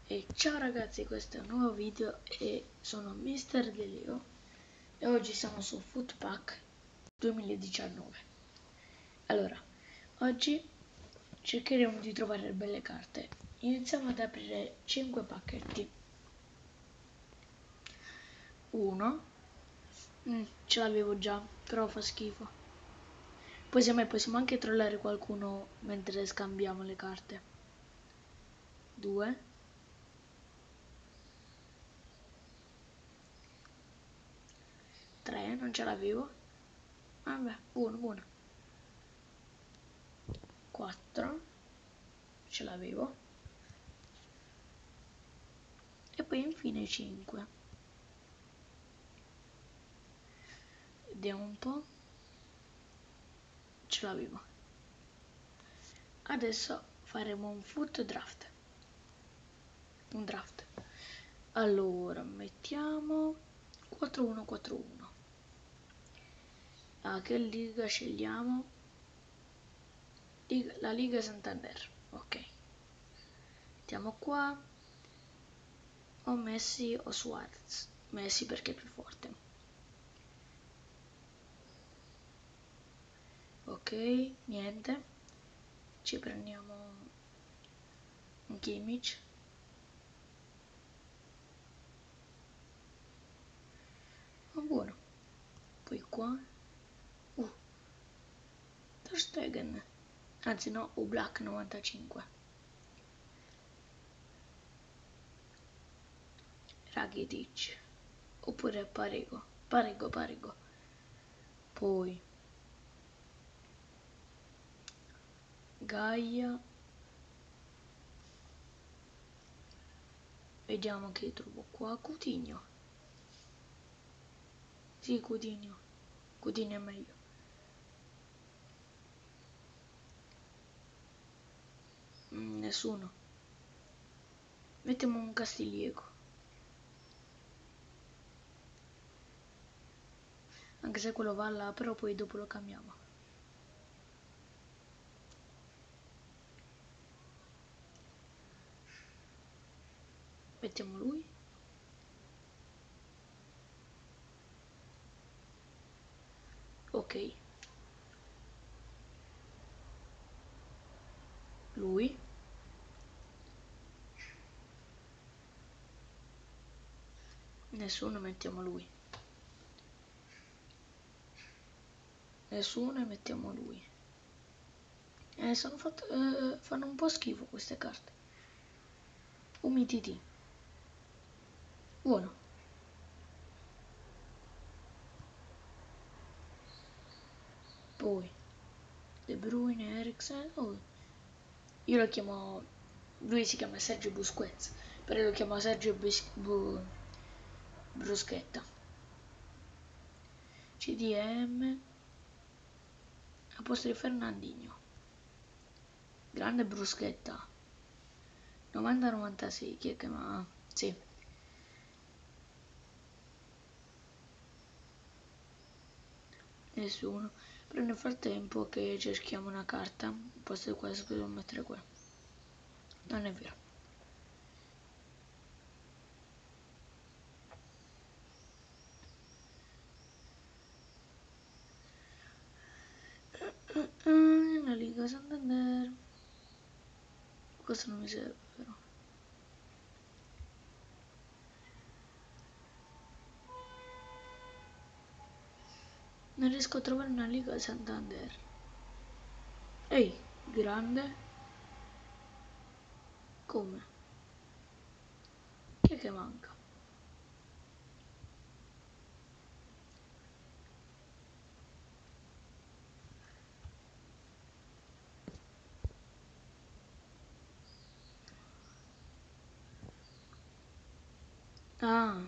E ciao ragazzi, questo è un nuovo video e sono Mister De Leo e oggi siamo su Footpack 2019. Allora, oggi cercheremo di trovare belle carte. Iniziamo ad aprire 5 pacchetti. Uno, ce l'avevo già, però fa schifo. Possiamo anche trollare qualcuno mentre scambiamo le carte. 2, 3, non ce l'avevo. Vabbè, buono. 4, ce l'avevo. E poi infine 5. Vediamo un po'. Ce l'avevo. Adesso faremo un foot draft. Un draft. Allora, mettiamo 4-1-4-1. Che liga scegliamo? La Liga Santander. Ok. Mettiamo qua. O Messi o Suarez. Messi perché è più forte. Ok, niente. Ci prendiamo un Kimmich. Oh, buono. Poi qua. Ter Stegen. Anzi no, Black 95. Rakitic. Oppure Parego. Poi Gaia. Vediamo che trovo qua. Coutinho. Sì, Coutinho è meglio. Nessuno. Mettiamo un Castiglieco. Anche se quello va là, però poi dopo lo cambiamo. Mettiamo lui. Ok. Lui. Nessuno, mettiamo lui. Nessuno e mettiamo lui. Fanno un po' schifo queste carte. Umidity. Buono. Poi De Bruyne, Eriksen. Oh. Io lo chiamo. Lui si chiama Sergio Busquets, però lo chiamo Sergio Bruschetta. CDM a posto di Fernandinho. Grande Bruschetta. 90-96. Chi è che ma. Sì. Nessuno. Però nel frattempo che cerchiamo una carta, al posto di questo devo mettere qua. Non è vero. La Liga Santander. Questo non mi serve però. Non riesco a trovare una Liga Santander. Ehi, grande. Come? Chi è che manca? Ah,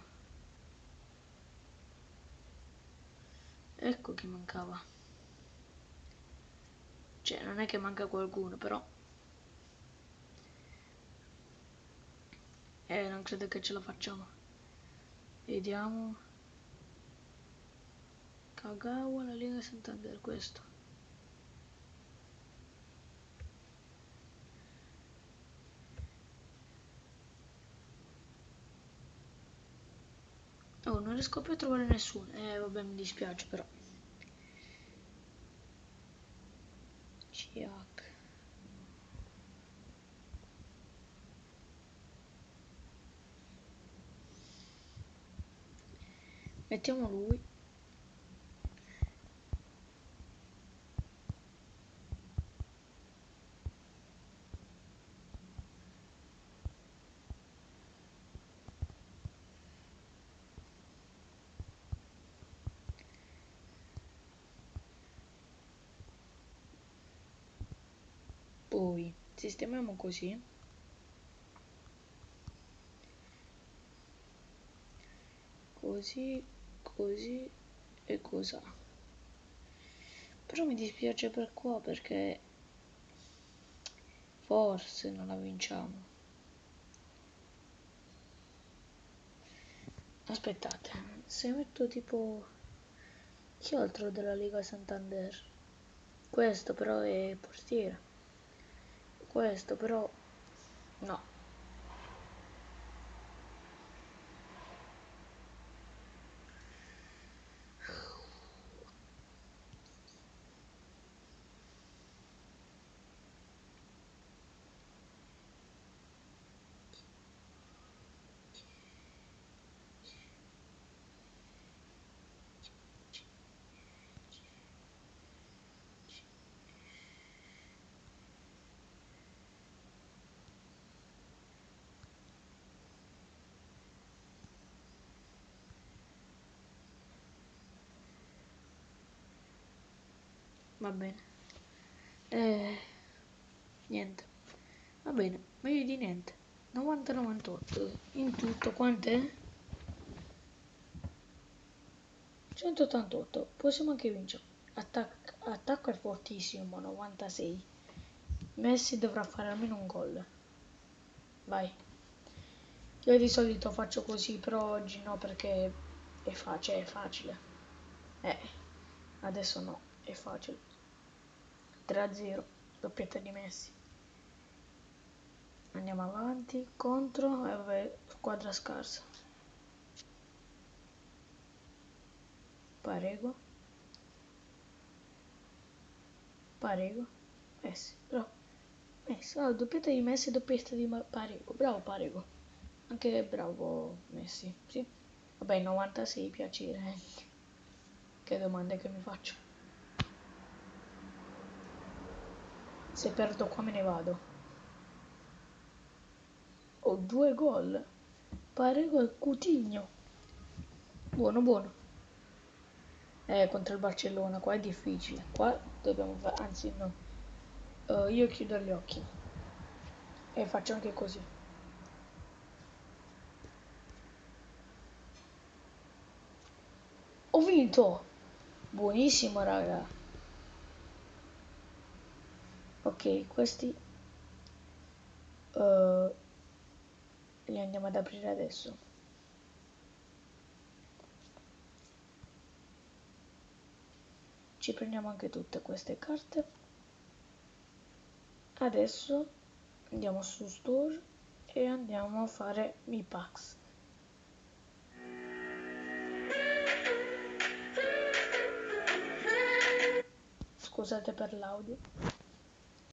ecco chi mancava. Cioè, non è che manca qualcuno, però. Non credo che ce la facciamo. Vediamo. Kagawa, la Lega Santander, questo. Oh, non riesco più a trovare nessuno. Vabbè, mi dispiace però. CH. Mettiamo lui. Poi sistemiamo così. Così, così e cos'ha. Però mi dispiace per qua perché forse non la vinciamo. Aspettate, se metto tipo chi altro della Lega Santander? Questo però è portiere. Questo però no. Va bene. Niente. Va bene, meglio di niente. 90-98. In tutto quant'è? 188. Possiamo anche vincere. Attacco è fortissimo, 96. Messi dovrà fare almeno un gol. Vai. Io di solito faccio così, però oggi no perché è facile. Adesso no, è facile. 3-0, doppietta di Messi. Andiamo avanti, contro, e vabbè, squadra scarsa. Parego. Messi, bravo. Messi, doppietta di Messi, doppietta di Parego. Bravo Parego. Anche bravo Messi, sì. Vabbè, 96, piacere. Che domande che mi faccio. Se perdo qua me ne vado. Ho 2 gol. Parego e Coutinho. Buono, buono. Contro il Barcellona, qua è difficile. Qua dobbiamo fare, anzi no. Io chiudo gli occhi. E faccio anche così. Ho vinto! Buonissimo, raga. Ok, questi li andiamo ad aprire adesso. Ci prendiamo anche tutte queste carte. Adesso andiamo su Store e andiamo a fare i packs. Scusate per l'audio.